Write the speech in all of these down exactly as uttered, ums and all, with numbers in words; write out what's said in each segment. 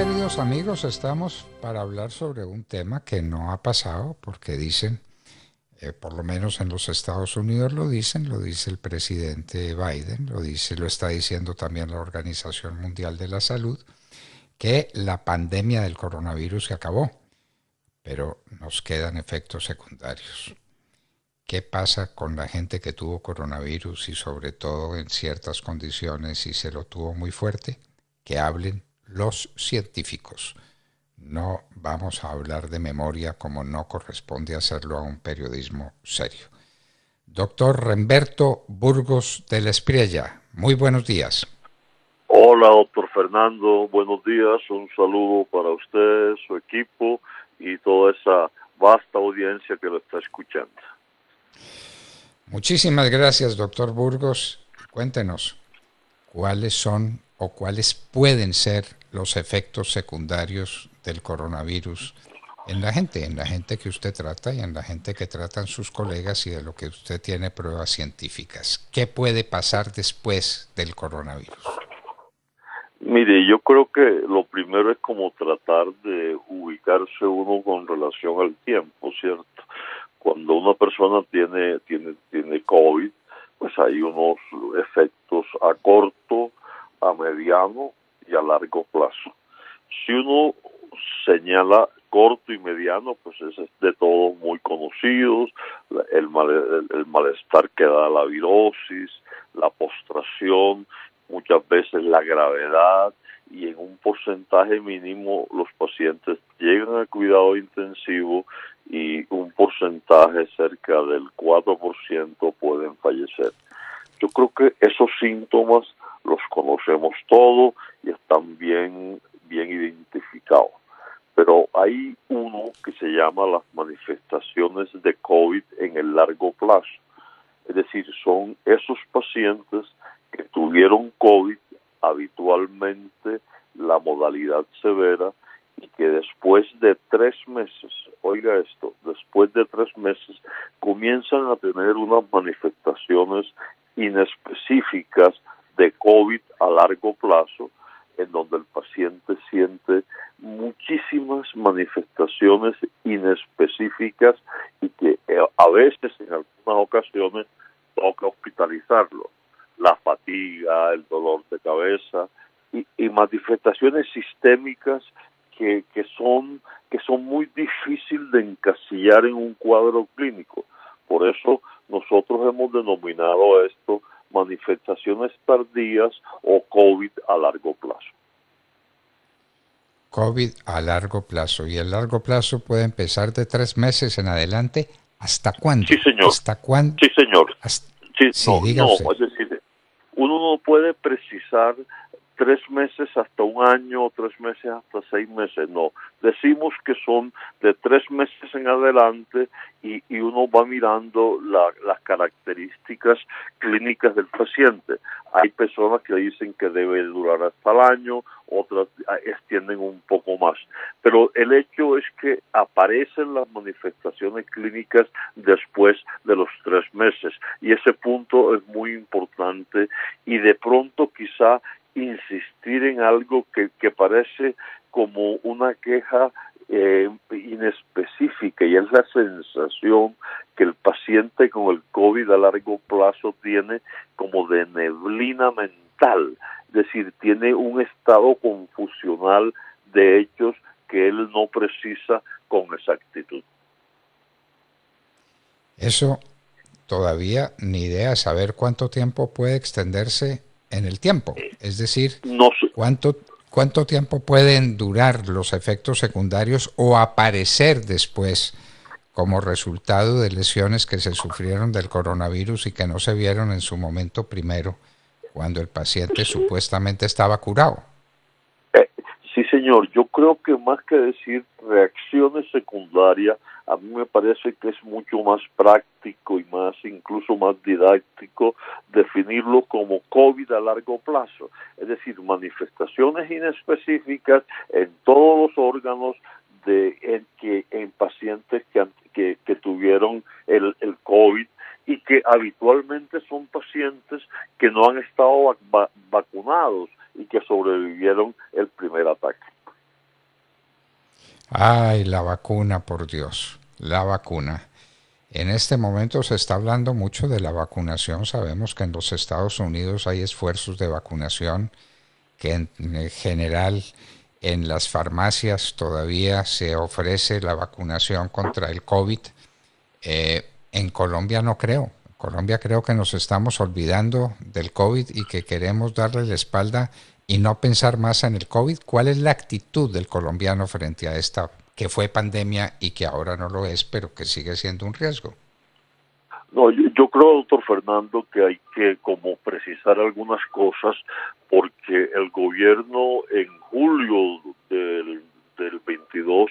queridos amigos, estamos para hablar sobre un tema que no ha pasado, porque dicen, eh, por lo menos en los Estados Unidos lo dicen, lo dice el presidente Biden, lo dice, lo está diciendo también la Organización Mundial de la Salud, que la pandemia del coronavirus se acabó, pero nos quedan efectos secundarios. ¿Qué pasa con la gente que tuvo coronavirus y sobre todo en ciertas condiciones y se lo tuvo muy fuerte? Que hablen los científicos. No vamos a hablar de memoria como no corresponde hacerlo a un periodismo serio. Doctor Remberto Burgos de la Espriella, muy buenos días. Hola, doctor Fernando, buenos días, un saludo para usted, su equipo y toda esa vasta audiencia que lo está escuchando. Muchísimas gracias, doctor Burgos. Cuéntenos, ¿cuáles son o cuáles pueden ser los efectos secundarios del coronavirus en la gente, en la gente que usted trata y en la gente que tratan sus colegas y de lo que usted tiene pruebas científicas? ¿Qué puede pasar después del coronavirus? Mire, yo creo que lo primero es como tratar de ubicarse uno con relación al tiempo, ¿cierto? Cuando una persona tiene tiene tiene COVID, pues hay unos efectos a corto, a mediano y a largo plazo. Si uno señala corto y mediano, pues es de todos muy conocidos, el, mal, el, el malestar que da la virosis, la postración, muchas veces la gravedad, y en un porcentaje mínimo los pacientes llegan al cuidado intensivo y un porcentaje cerca del cuatro por ciento pueden fallecer. Yo creo que esos síntomas los conocemos todos y están bien, bien identificados. Pero hay uno que se llama las manifestaciones de COVID en el largo plazo. Es decir, son esos pacientes que tuvieron COVID, habitualmente la modalidad severa, y que después de tres meses, oiga esto, después de tres meses comienzan a tener unas manifestaciones inespecíficas de COVID a largo plazo, en donde el paciente siente muchísimas manifestaciones inespecíficas y que a veces, en algunas ocasiones, toca hospitalizarlo. La fatiga, el dolor de cabeza y, y manifestaciones sistémicas que, que son que son muy difíciles de encasillar en un cuadro clínico. Por eso nosotros hemos denominado esto manifestaciones tardías o COVID a largo plazo. COVID a largo plazo. ¿Y el largo plazo puede empezar de tres meses en adelante? ¿Hasta cuándo? Sí, señor. ¿Hasta cuándo? Sí, señor. Hasta... Sí, sí, no, diga no, usted. es decir, uno no puede precisar tres meses hasta un año, tres meses hasta seis meses, no. Decimos que son de tres meses en adelante y, y uno va mirando la, las características clínicas del paciente. Hay personas que dicen que debe durar hasta el año, otras extienden un poco más. Pero el hecho es que aparecen las manifestaciones clínicas después de los tres meses y ese punto es muy importante y de pronto quizá insistir en algo que, que parece como una queja eh, inespecífica, y es la sensación que el paciente con el COVID a largo plazo tiene como de neblina mental, es decir, tiene un estado confusional de hechos que él no precisa con exactitud. Eso todavía ni idea, saber cuánto tiempo puede extenderse en el tiempo, es decir, no sé. cuánto, cuánto tiempo pueden durar los efectos secundarios o aparecer después como resultado de lesiones que se sufrieron del coronavirus y que no se vieron en su momento primero, cuando el paciente supuestamente estaba curado. Eh, sí, señor, yo creo que más que decir reacciones secundarias, a mí me parece que es mucho más práctico y más, incluso más didáctico, definirlo como COVID a largo plazo. Es decir, manifestaciones inespecíficas en todos los órganos de en que en pacientes que, que, que tuvieron el, el COVID y que habitualmente son pacientes que no han estado vac vacunados y que sobrevivieron el primer ataque. Ay, la vacuna, por Dios, la vacuna. En este momento se está hablando mucho de la vacunación. Sabemos que en los Estados Unidos hay esfuerzos de vacunación, que en general en las farmacias todavía se ofrece la vacunación contra el COVID. Eh, en Colombia no creo. En Colombia creo que nos estamos olvidando del COVID y que queremos darle la espalda y no pensar más en el COVID. ¿Cuál es la actitud del colombiano frente a esta que fue pandemia y que ahora no lo es, pero que sigue siendo un riesgo? No, yo, yo creo, doctor Fernando, que hay que como precisar algunas cosas porque el gobierno en julio del, del veintidós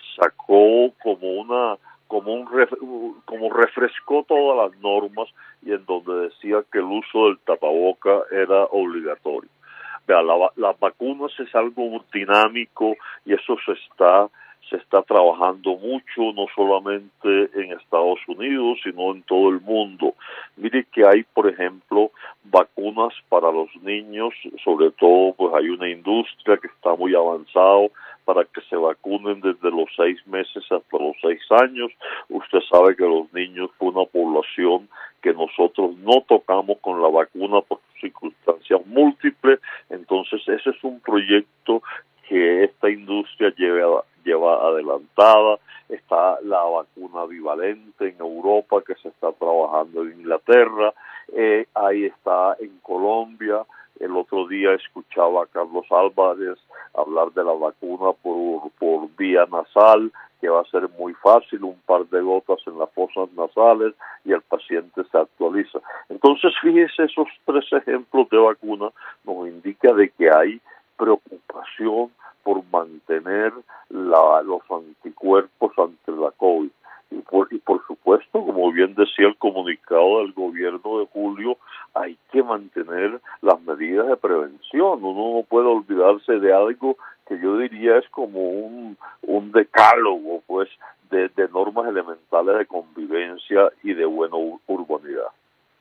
sacó como una como un ref, como refrescó todas las normas y en donde decía que el uso del tapaboca era obligatorio. Vea, la, las vacunas es algo dinámico y eso se está se está trabajando mucho, no solamente en Estados Unidos, sino en todo el mundo. Mire que hay, por ejemplo, vacunas para los niños, sobre todo pues hay una industria que está muy avanzada para que se vacunen desde los seis meses hasta los seis años. Usted sabe que los niños fue una población que nosotros no tocamos con la vacuna por circunstancias múltiples, entonces ese es un proyecto que esta industria lleva, lleva adelantada. Está la vacuna bivalente en Europa que se está trabajando en Inglaterra, eh, ahí está en Colombia. El otro día escuchaba a Carlos Álvarez hablar de la vacuna por, por vía nasal, que va a ser muy fácil, un par de gotas en las fosas nasales y el paciente se actualiza. Entonces, fíjese, esos tres ejemplos de vacuna nos indica de que hay preocupación por mantener la, los anticuerpos ante la COVID. Y por, y por supuesto, como bien decía el comunicado del gobierno de julio, hay que mantener las medidas de prevención. Uno no puede olvidarse de algo que yo diría es como un, un decálogo, pues, de, de normas elementales de convivencia y de buena urbanidad.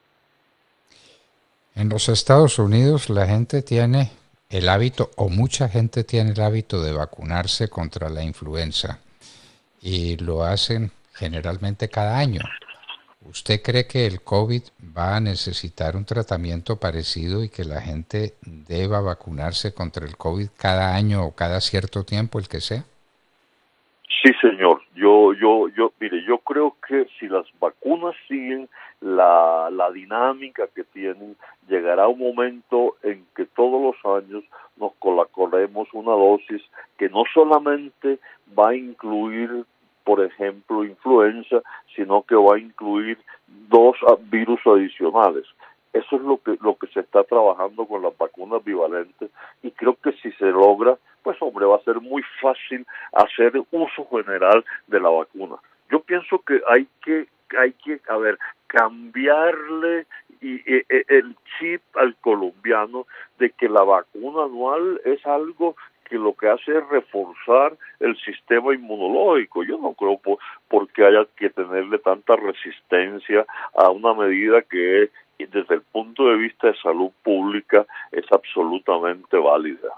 En los Estados Unidos la gente tiene el hábito, o mucha gente tiene el hábito de vacunarse contra la influenza y lo hacen generalmente cada año. ¿Usted cree que el COVID va a necesitar un tratamiento parecido y que la gente deba vacunarse contra el COVID cada año o cada cierto tiempo, el que sea? Sí, señor. Yo, yo, yo, mire, yo creo que si las vacunas siguen la, la dinámica que tienen, llegará un momento en que todos los años nos colocaremos una dosis que no solamente va a incluir, por ejemplo, influenza, sino que va a incluir dos virus adicionales. Eso es lo que lo que se está trabajando con las vacunas bivalentes y creo que si se logra, pues hombre, va a ser muy fácil hacer uso general de la vacuna. Yo pienso que hay que hay que, a ver, cambiarle y, y, el chip al colombiano de que la vacuna anual es algo que lo que hace es reforzar el sistema inmunológico. Yo no creo por, por qué haya que tenerle tanta resistencia a una medida que desde el punto de vista de salud pública es absolutamente válida.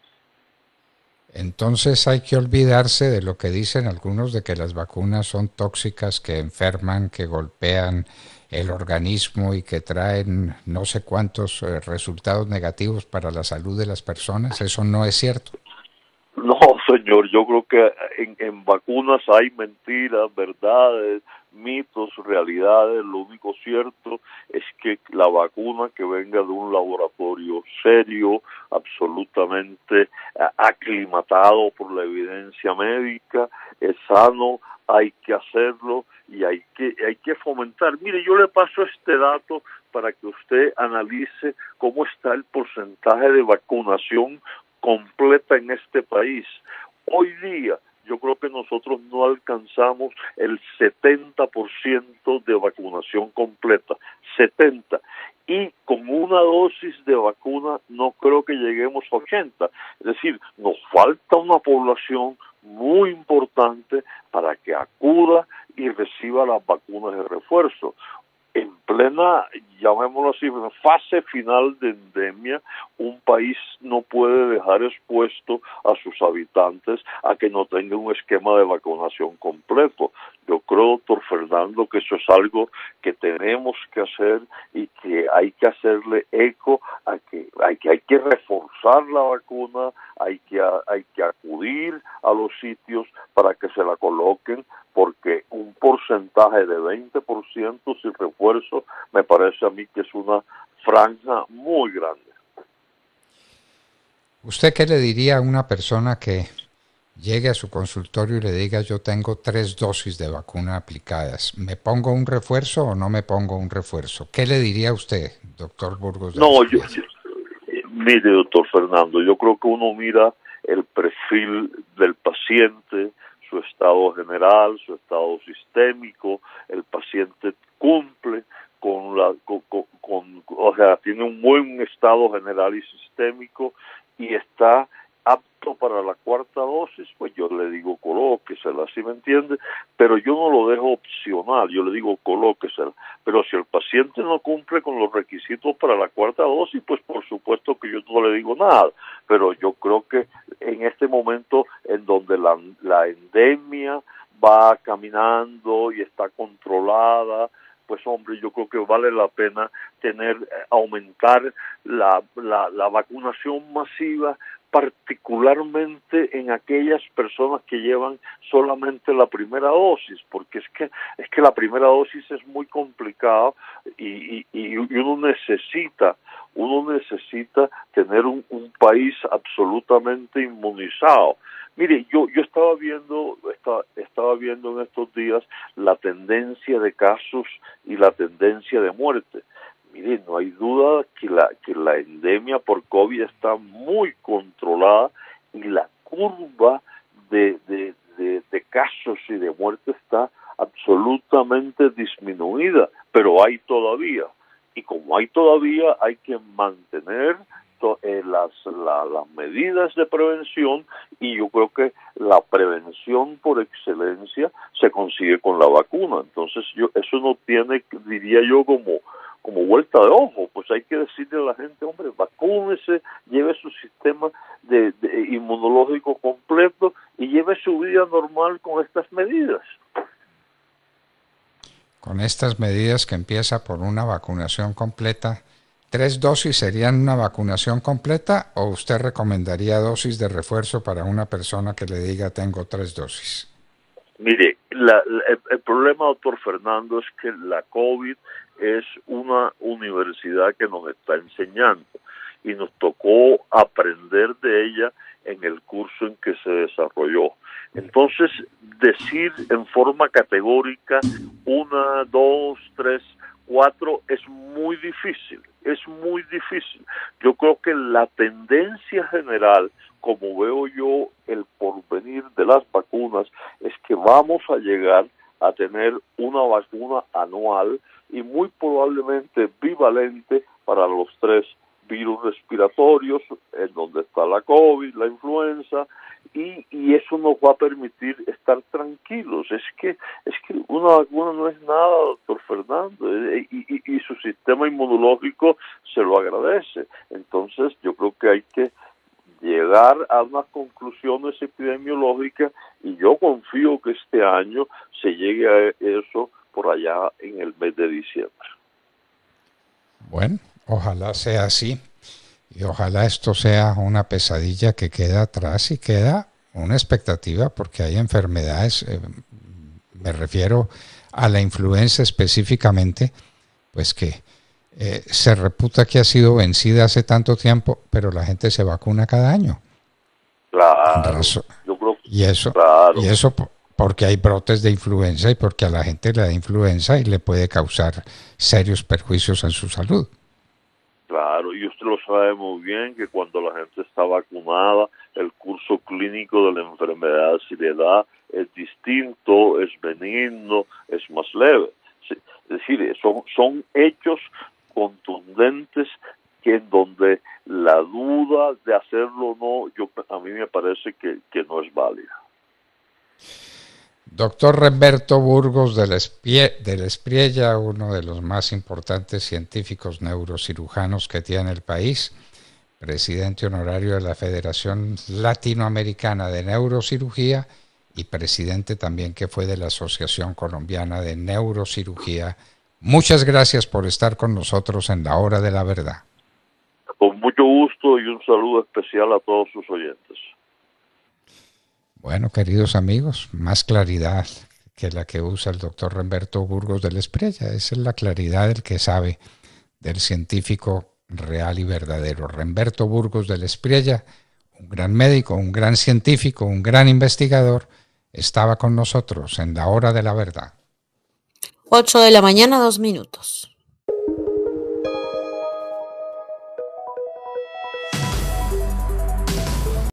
Entonces hay que olvidarse de lo que dicen algunos de que las vacunas son tóxicas, que enferman, que golpean el organismo y que traen no sé cuántos eh, resultados negativos para la salud de las personas. Eso no es cierto. No, señor, yo creo que en, en vacunas hay mentiras, verdades, mitos, realidades. Lo único cierto es que la vacuna que venga de un laboratorio serio, absolutamente aclimatado por la evidencia médica, es sano, hay que hacerlo y hay que hay que fomentar. Mire, yo le paso este dato para que usted analice cómo está el porcentaje de vacunación completa en este país. Hoy día yo creo que nosotros no alcanzamos el setenta por ciento de vacunación completa, setenta, y con una dosis de vacuna no creo que lleguemos a ochenta, es decir, nos falta una población muy importante para que acuda y reciba las vacunas de refuerzo. en plena, llamémoslo así, fase final de endemia, un país no puede dejar expuesto a sus habitantes a que no tengan un esquema de vacunación completo. Yo creo, doctor Fernando, que eso es algo que tenemos que hacer y que hay que hacerle eco a que hay que, hay que reforzar la vacuna, hay que, hay que acudir a los sitios para que se la coloquen, porque un porcentaje de veinte por ciento sin refuerzo me parece a mí que es una franja muy grande. ¿Usted qué le diría a una persona que llegue a su consultorio y le diga yo tengo tres dosis de vacuna aplicadas? ¿Me pongo un refuerzo o no me pongo un refuerzo? ¿Qué le diría a usted, doctor Burgos de No, yo, Alzate? mire, doctor Fernando, yo creo que uno mira el perfil del paciente, su estado general, su estado sistémico, el paciente cumple con la, con, con, con, o sea, tiene un buen estado general y sistémico y está apto para la cuarta dosis, pues yo le digo colóquesela, ¿sí me entiende? Pero yo no lo dejo opcional, yo le digo colóquesela. Pero si el paciente no cumple con los requisitos para la cuarta dosis, pues por supuesto que yo no le digo nada. Pero yo creo que en este momento en donde la, la endemia va caminando y está controlada, pues hombre, yo creo que vale la pena tener, aumentar la, la, la vacunación masiva, particularmente en aquellas personas que llevan solamente la primera dosis, porque es que es que la primera dosis es muy complicado y, y, y uno necesita uno necesita tener un, un país absolutamente inmunizado. Mire, yo yo estaba viendo estaba, estaba viendo en estos días la tendencia de casos y la tendencia de muerte. Mire, no hay duda que la que la endemia por COVID está muy controlada y la curva de, de, de, de casos y de muerte está absolutamente disminuida, pero hay todavía. Y como hay todavía, hay que mantener to, eh, las, la, las medidas de prevención y yo creo que la prevención por excelencia se consigue con la vacuna. Entonces, yo eso no tiene, diría yo, como como vuelta de ojo, pues hay que decirle a la gente, hombre, vacúnese, lleve su sistema de, de inmunológico completo y lleve su vida normal con estas medidas. Con estas medidas que empieza por una vacunación completa, ¿tres dosis serían una vacunación completa o usted recomendaría dosis de refuerzo para una persona que le diga tengo tres dosis? Mire, la, la, el, el problema, doctor Fernando, es que la COVID es una universidad que nos está enseñando y nos tocó aprender de ella en el curso en que se desarrolló. Entonces, decir en forma categórica una, dos, tres, cuatro es muy difícil, es muy difícil. Yo creo que la tendencia general, como veo yo el porvenir de las vacunas, es que vamos a llegar a tener una vacuna anual y muy probablemente bivalente para los tres virus respiratorios, en donde está la COVID, la influenza, y, y eso nos va a permitir estar tranquilos. Es que es que una vacuna no es nada, doctor Fernando, y, y, y su sistema inmunológico se lo agradece. Entonces yo creo que hay que llegar a unas conclusiones epidemiológicas y yo confío que este año se llegue a eso por allá en el mes de diciembre. Bueno, ojalá sea así y ojalá esto sea una pesadilla que queda atrás y queda una expectativa porque hay enfermedades, eh, me refiero a la influenza específicamente, pues que eh, se reputa que ha sido vencida hace tanto tiempo, pero la gente se vacuna cada año. Claro, yo creo que, y eso, claro. y eso porque hay brotes de influenza y porque a la gente le da influenza y le puede causar serios perjuicios en su salud. Claro, y usted lo sabe muy bien que cuando la gente está vacunada, el curso clínico de la enfermedad, si le da, es distinto, es benigno, es más leve. Es decir, son, son hechos contundentes que en donde la duda de hacerlo o no, yo, a mí me parece que, que no es válida. Doctor Remberto Burgos del Espriella, uno de los más importantes científicos neurocirujanos que tiene el país, presidente honorario de la Federación Latinoamericana de Neurocirugía y presidente también que fue de la Asociación Colombiana de Neurocirugía. Muchas gracias por estar con nosotros en la Hora de la Verdad. Con mucho gusto y un saludo especial a todos sus oyentes. Bueno, queridos amigos, más claridad que la que usa el doctor Remberto Burgos del Espriella. Esa es la claridad del que sabe, del científico real y verdadero. Remberto Burgos del Espriella, un gran médico, un gran científico, un gran investigador, estaba con nosotros en la Hora de la Verdad. Ocho de la mañana, dos minutos.